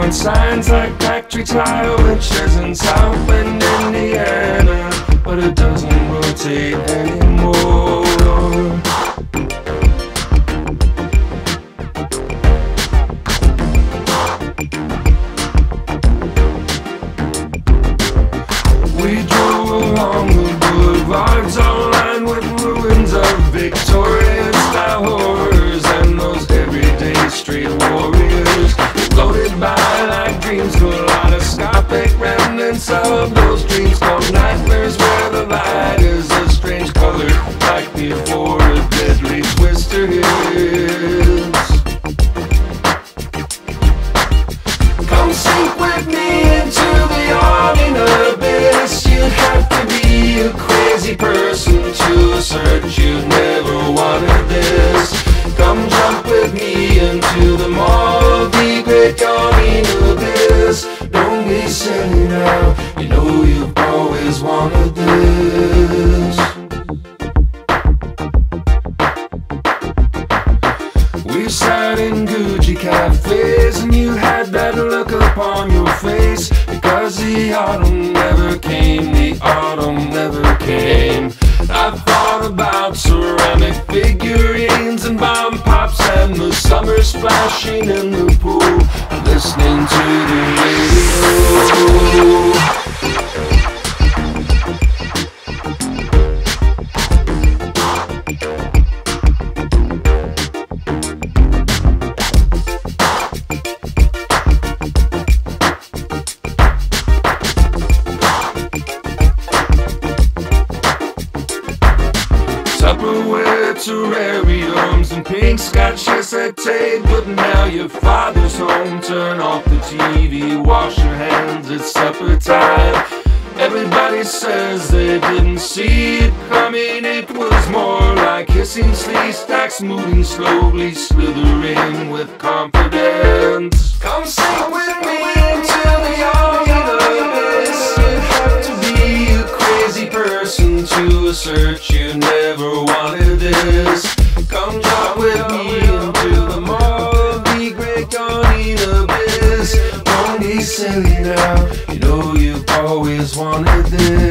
Neon signs like factory tile wrenches in South Bend, Indiana, but it doesn't rotate anymore. We drove along the boulevards all lined with ruins of Victorian-style horrors and those everyday street warriors floated by like dreams, kaleidoscopic remnants of those dreams called nightmares, where the light is a strange color like before a deadly twister hits. Come sink with me into the yawning abyss. You'd have to be a crazy person to assert you never wanted this. Come jump with me into the maw of the great yawning abyss. Don't be silly now, you know you've always wanted this. We sat in Gucci cafes and you had that look upon your face, because the autumn never came, the autumn never came. I thought about ceramic figurines and bomb pops and the summer splashing in the pool, listening to the radio. Tupperware terrariums and pink Scotch acetate, but now your father's home. Turn off the TV, wash your hands, it's supper time. Everybody says they didn't see it coming. It was more like hissing sleet stacks moving slowly, slithering with confidence. Come sing with me into the yawning abyss. You have to be a crazy person to assert you never wanted this. Come jump with me into the maw of the great yawning abyss. Don't be silly now, you know you've always wanted this.